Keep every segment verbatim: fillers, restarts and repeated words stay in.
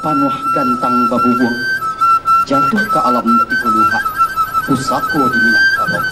panuh gantang babubur, jatuh ke alam tikuluha, pusako di Minangkabau.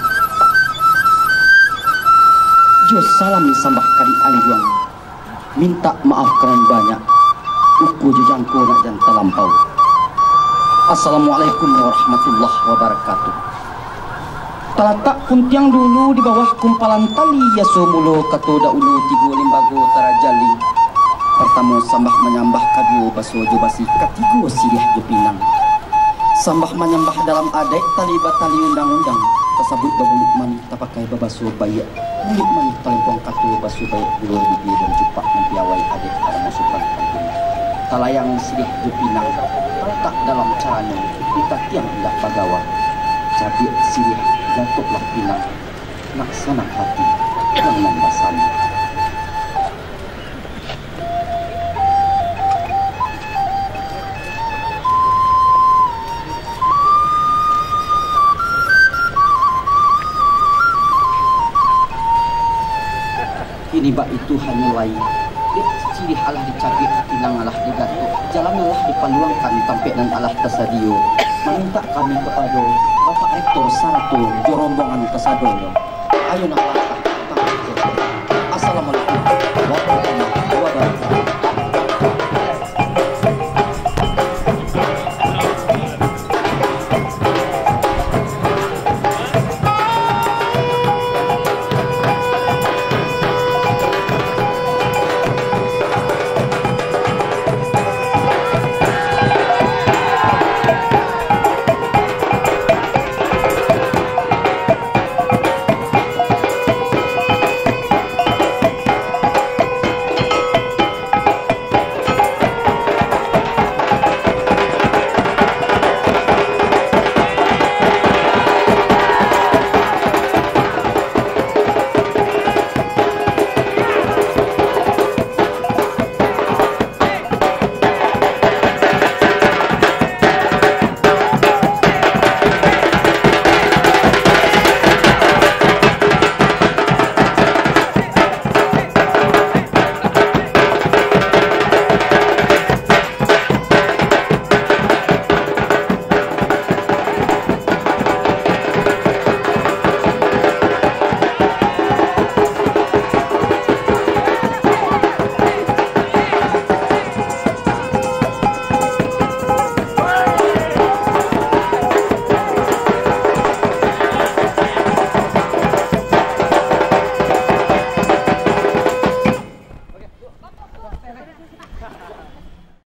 Jo salam sambah kari anjuang, minta maaf keran banyak, uku jujangku nak dan terlampau. Assalamualaikum warahmatullahi wabarakatuh. Talatak puntiang dulu di bawah kumpalan tali yasumulo katoda ulu tigo limbago tarajali. Pertama sambah menyambah kadu baso jubasi katigo silih jepinang. Sambah menyambah dalam adek tali batali undang-undang. Tersabut babulik mani tapakai babaso bayak. Bulik mani talimpong katu baso bayak dulu bibi dan jupak mempiawai adek pada masukan kampung. Talayang silih jepinang. Letak dalam caranya kita tiang hendak pagawa. Cabik silih gatuklah pinang. Laksana hati yang membasani. Kini bak itu hanya lain. Dek ciri alah dicabik pinang alah digatuk. Jalan alah dipaluangkan tampik dan alah tersadio. Meminta kami kepada Bapak Rektor Saratu Jorombongan Kesadoyo. Ayo nak. Assalamualaikum warahmatullahi wabarakatuh.